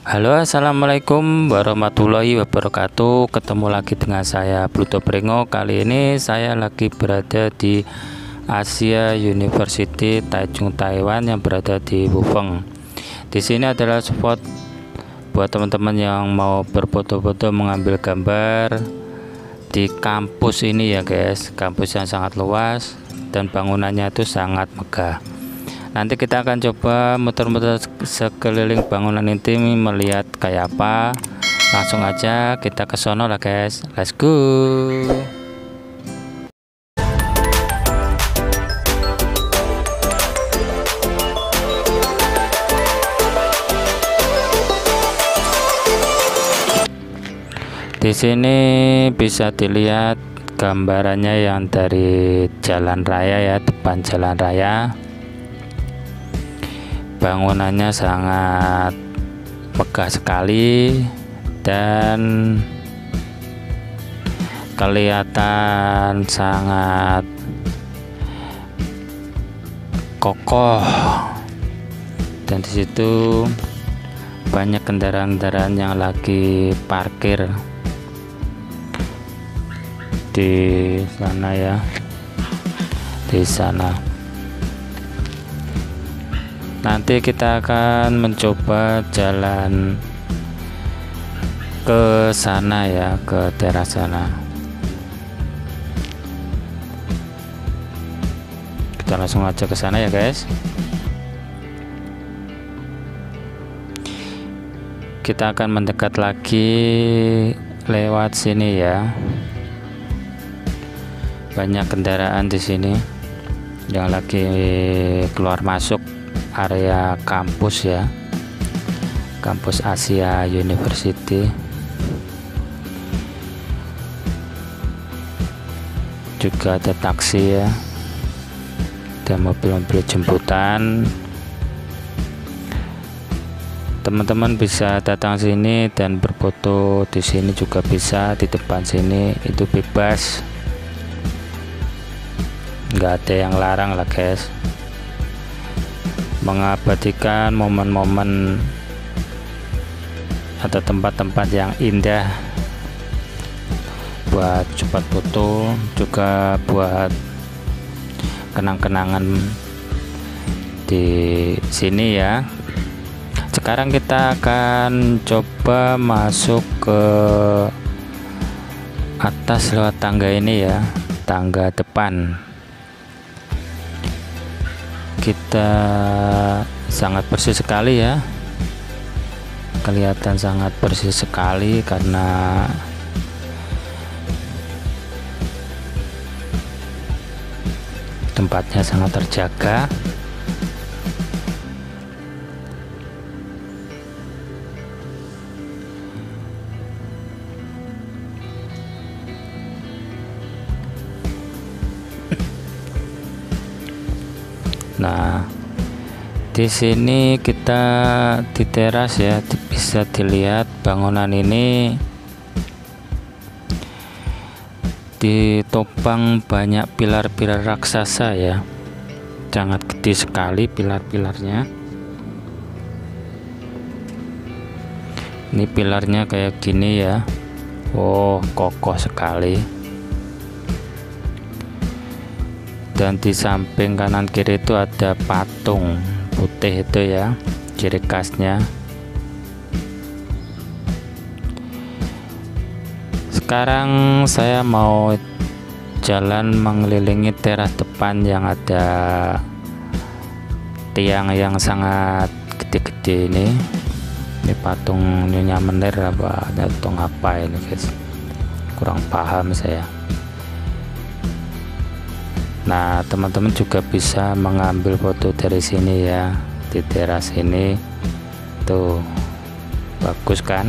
Halo, assalamualaikum warahmatullahi wabarakatuh. Ketemu lagi dengan saya Pluto Pringo. Kali ini saya lagi berada di Asia University Taichung, Taiwan, yang berada di Wufeng. Di sini adalah spot buat teman-teman yang mau berfoto-foto, mengambil gambar di kampus ini ya guys. Kampus yang sangat luas dan bangunannya itu sangat megah. Nanti kita akan coba muter-muter sekeliling bangunan ini, melihat kayak apa. Langsung aja kita ke sono lah guys, let's go. Di sini bisa dilihat gambarannya yang dari jalan raya ya, depan jalan raya. Bangunannya sangat megah sekali dan kelihatan sangat kokoh, dan disitu banyak kendaraan-kendaraan yang lagi parkir di sana ya, di sana. Nanti kita akan mencoba jalan ke sana ya, ke teras sana. Kita langsung aja ke sana ya guys. Kita akan mendekat lagi lewat sini ya. Banyak kendaraan di sini yang lagi keluar masuk area kampus ya, kampus Asia University. Juga ada taksi ya, ada mobil-mobil jemputan. Teman-teman bisa datang sini dan berfoto di sini juga bisa, di depan sini itu bebas, nggak ada yang larang lah guys. Mengabadikan momen-momen atau tempat-tempat yang indah buat cepat foto, juga buat kenang-kenangan di sini ya. Sekarang kita akan coba masuk ke atas lewat tangga ini ya, tangga depan. Kita sangat bersih sekali ya, kelihatan sangat bersih sekali karena tempatnya sangat terjaga. Nah, di sini kita di teras ya, bisa dilihat bangunan ini ditopang banyak pilar-pilar raksasa ya, sangat gede sekali pilar-pilarnya. Ini pilarnya kayak gini ya, oh kokoh sekali. Dan di samping kanan kiri itu ada patung putih itu ya, ciri khasnya. Sekarang saya mau jalan mengelilingi teras depan yang ada tiang yang sangat gede-gede ini. Ini patung Nyonya Menir apa, patung apa ini guys, kurang paham saya. Nah, teman-teman juga bisa mengambil foto dari sini ya, di teras ini. Tuh, bagus kan?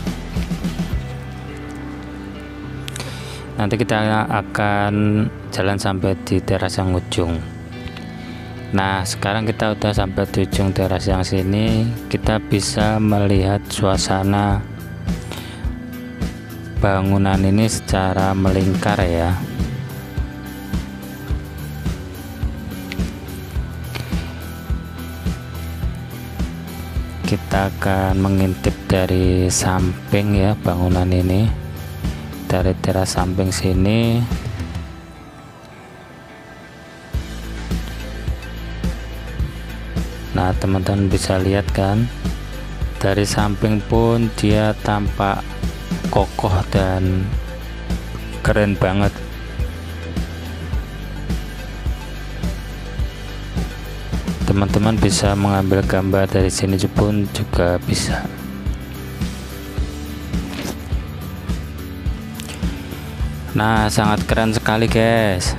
Nanti kita akan jalan sampai di teras yang ujung. Nah, sekarang kita udah sampai di ujung teras yang sini. Kita bisa melihat suasana bangunan ini secara melingkar ya. kita akan mengintip dari samping ya bangunan ini, dari teras samping sini. Nah, teman-teman bisa lihat kan, dari samping pun dia tampak kokoh dan keren banget. Teman-teman bisa mengambil gambar dari sini pun juga bisa. Nah, sangat keren sekali guys.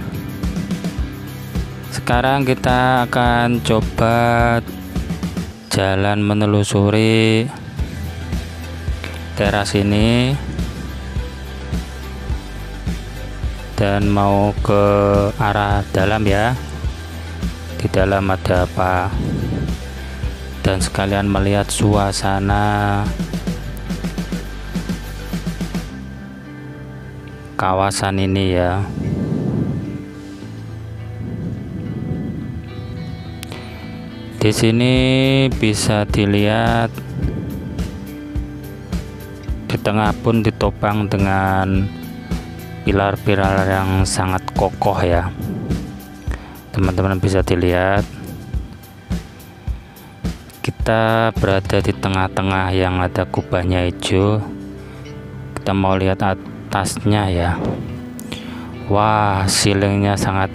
Sekarang kita akan coba jalan menelusuri teras ini dan mau ke arah dalam ya. Di dalam ada apa, dan sekalian melihat suasana kawasan ini ya. Di sini bisa dilihat di tengah pun ditopang dengan pilar-pilar yang sangat kokoh ya. Teman-teman bisa dilihat kita berada di tengah-tengah yang ada kubahnya hijau. Kita mau lihat atasnya ya. Wah, ceilingnya sangat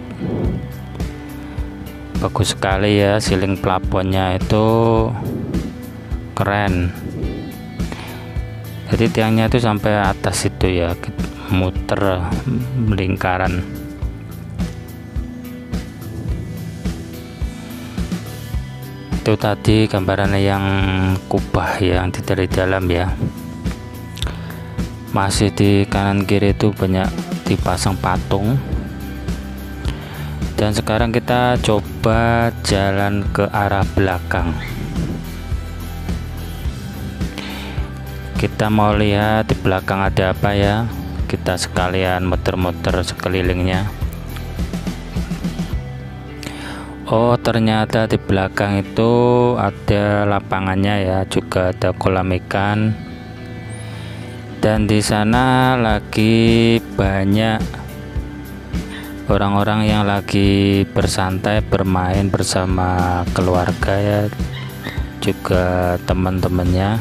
bagus sekali ya. Ceiling plafonnya itu keren, jadi tiangnya itu sampai atas itu ya, muter lingkaran. Itu tadi gambarannya yang kubah yang dari dalam ya. Masih di kanan kiri itu banyak dipasang patung. Dan sekarang kita coba jalan ke arah belakang. Kita mau lihat di belakang ada apa ya. Kita sekalian muter-muter sekelilingnya. Oh, ternyata di belakang itu ada lapangannya ya, juga ada kolam ikan. Dan di sana lagi banyak orang-orang yang lagi bersantai bermain bersama keluarga ya, juga teman-temannya.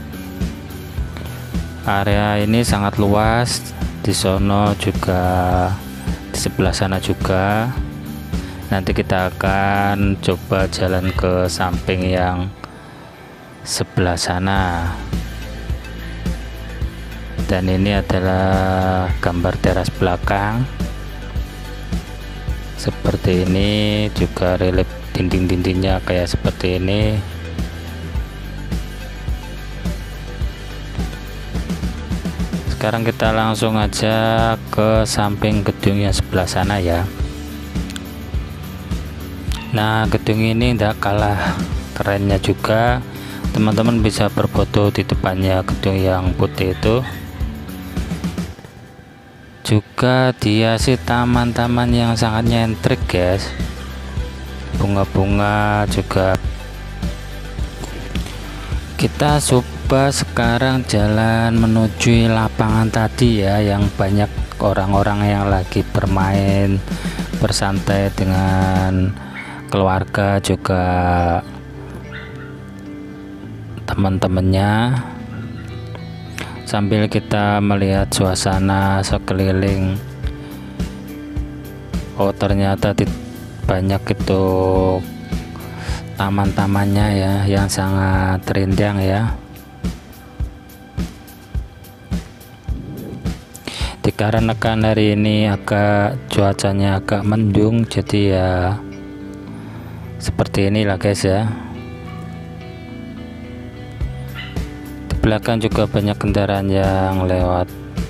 Area ini sangat luas, di sono juga, di sebelah sana juga. Nanti kita akan coba jalan ke samping yang sebelah sana. Dan ini adalah gambar teras belakang. Seperti ini, juga relief dinding-dindingnya kayak seperti ini. Sekarang kita langsung aja ke samping gedung yang sebelah sana ya. Nah, gedung ini tidak kalah kerennya juga. Teman-teman bisa berfoto di depannya gedung yang putih itu. Juga dia sih taman-taman yang sangat nyentrik guys. Bunga-bunga juga. Kita coba sekarang jalan menuju lapangan tadi ya, yang banyak orang-orang yang lagi bermain, bersantai dengan keluarga juga teman-temannya, sambil kita melihat suasana sekeliling. Oh, ternyata banyak itu taman-tamannya ya, yang sangat rindang ya. Dikarenakan hari ini cuacanya agak mendung, jadi ya seperti inilah guys ya. Di belakang juga banyak kendaraan yang lewat.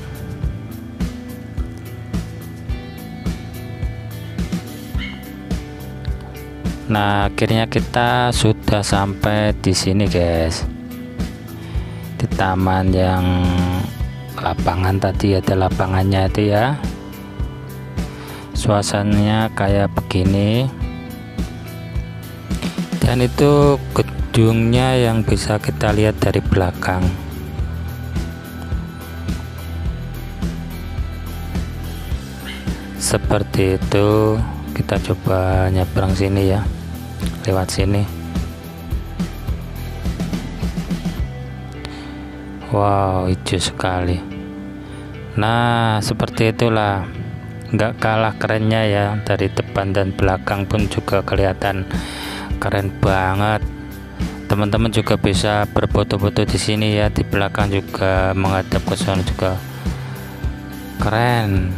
Nah, akhirnya kita sudah sampai di sini guys, di taman yang lapangan tadi. Ada lapangannya itu ya, suasananya kayak begini. Dan itu gedungnya yang bisa kita lihat dari belakang. Seperti itu. Kita coba nyebrang sini ya, lewat sini. Wow, hijau sekali. Nah, seperti itulah, nggak kalah kerennya ya. Dari depan dan belakang pun juga kelihatan keren banget. Teman-teman juga bisa berfoto-foto di sini ya. Di belakang juga menghadap ke sana juga keren.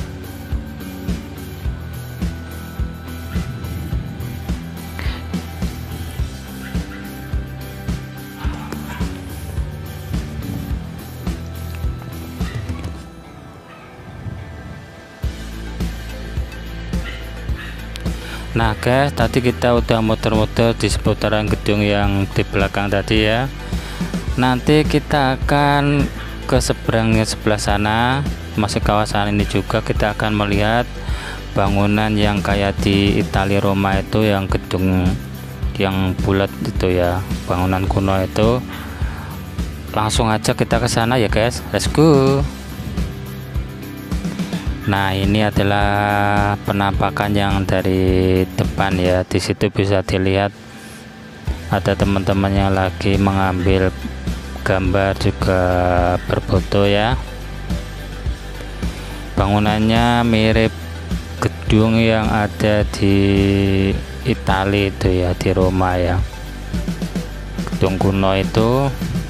Nah guys, tadi kita udah muter-muter di seputaran gedung yang di belakang tadi ya. Nanti kita akan ke seberangnya sebelah sana, masih kawasan ini juga kita akan melihat bangunan yang kayak di Italia Roma itu, yang gedung yang bulat itu ya, bangunan kuno itu. Langsung aja kita ke sana ya guys, let's go. Nah, ini adalah penampakan yang dari depan ya. Di situ bisa dilihat ada teman-teman yang lagi mengambil gambar juga berfoto ya. Bangunannya mirip gedung yang ada di Italia itu ya, di Roma ya. Gedung kuno itu.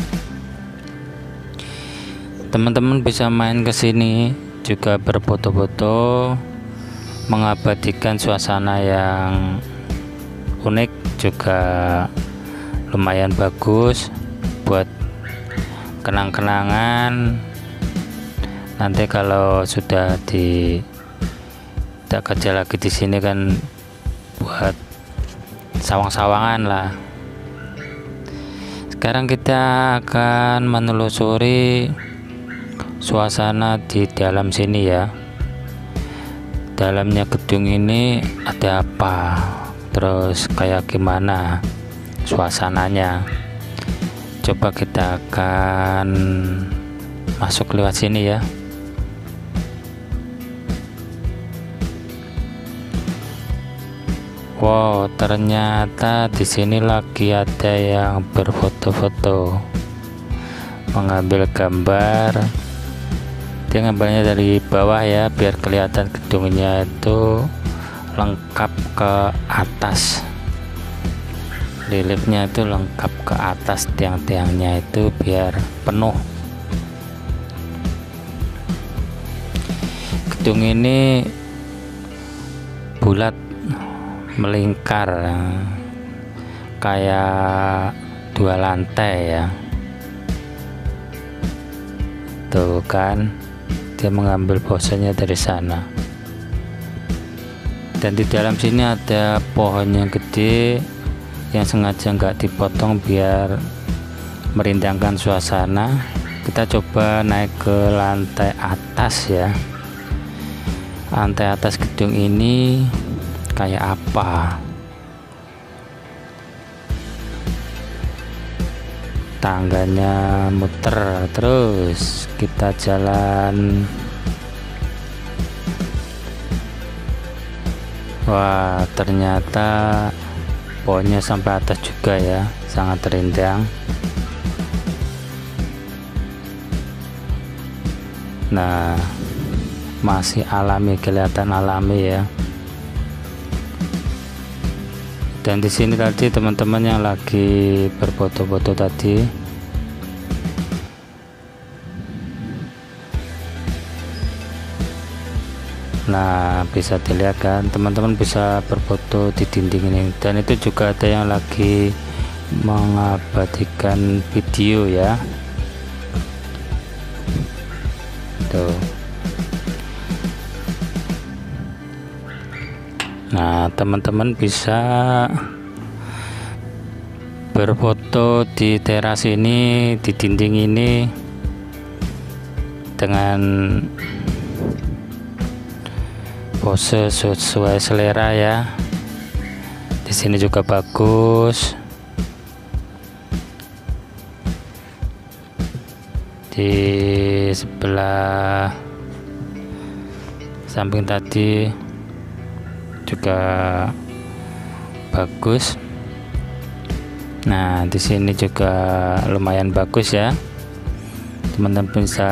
Teman-teman bisa main ke sini juga berfoto-foto, mengabadikan suasana yang unik, juga lumayan bagus buat kenang-kenangan. Nanti kalau sudah tidak kerja lagi di sini kan, buat sawang-sawangan lah. Sekarang kita akan menelusuri suasana di dalam sini ya. Dalamnya gedung ini ada apa, terus kayak gimana suasananya. Coba kita akan masuk lewat sini ya. Wow, ternyata di sini lagi ada yang berfoto-foto, mengambil gambar. Dia ngambilnya dari bawah ya, biar kelihatan gedungnya itu lengkap ke atas. Reliefnya itu lengkap ke atas, tiang-tiangnya itu biar penuh. Gedung ini bulat melingkar, kayak 2 lantai ya. Tuh kan, dia mengambil posenya dari sana. Dan di dalam sini ada pohon yang gede yang sengaja nggak dipotong biar merindangkan suasana. Kita coba naik ke lantai atas ya. Lantai atas gedung ini kayak apa? Tangganya muter, terus kita jalan. Wah, ternyata pohonnya sampai atas juga ya, sangat rindang. Nah, masih alami, kelihatan alami ya. Dan di sini tadi teman-teman yang lagi berfoto-foto tadi, nah bisa dilihat kan, teman-teman bisa berfoto di dinding ini. Dan itu juga ada yang lagi mengabadikan video ya. Tuh. Nah, teman-teman bisa berfoto di teras ini, di dinding ini, dengan pose sesuai selera ya. Di sini juga bagus. di sebelah samping tadi juga bagus. Nah, di sini juga lumayan bagus ya. Teman-teman bisa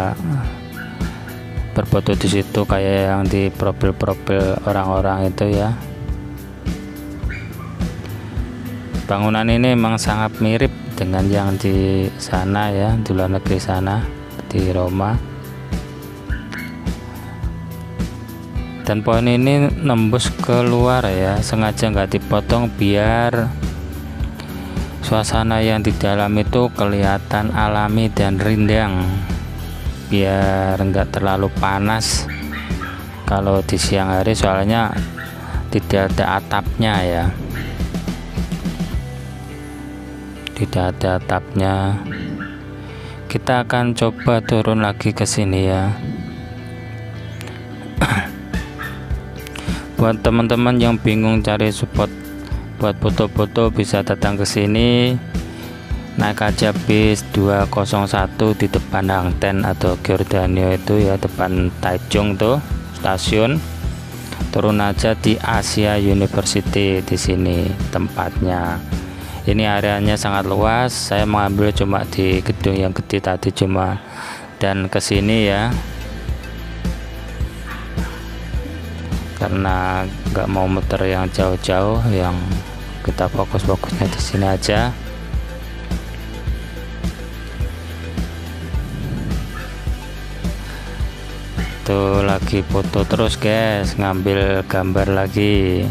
berfoto di situ kayak yang di profil-profil orang-orang itu ya. Bangunan ini memang sangat mirip dengan yang di sana ya, di luar negeri sana, di Roma. Dan pohon ini nembus keluar ya, sengaja nggak dipotong biar suasana yang di dalam itu kelihatan alami dan rindang, biar nggak terlalu panas kalau di siang hari, soalnya tidak ada atapnya ya, tidak ada atapnya. Kita akan coba turun lagi ke sini ya. Buat teman-teman yang bingung cari spot buat foto-foto, bisa datang ke sini, naik aja bis 201 di depan Hangten atau Giordano itu ya, depan Taichung tuh stasiun. Turun aja di Asia University, di sini tempatnya. Ini areanya sangat luas. Saya mengambil cuma di gedung yang gede tadi cuma, dan kesini ya, karena nggak mau muter yang jauh-jauh, yang kita fokusnya di sini aja. Tuh lagi foto terus guys, ngambil gambar lagi.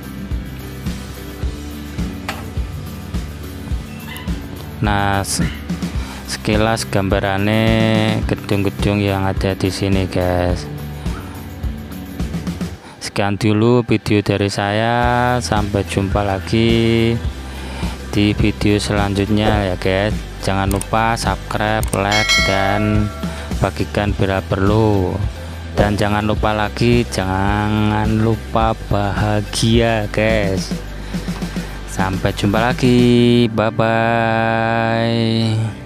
Nah, sekilas gambarannya gedung-gedung yang ada di sini guys. Sekian dulu video dari saya, sampai jumpa lagi di video selanjutnya ya guys. Jangan lupa subscribe, like, dan bagikan bila perlu. Dan jangan lupa bahagia guys. Sampai jumpa lagi, bye bye.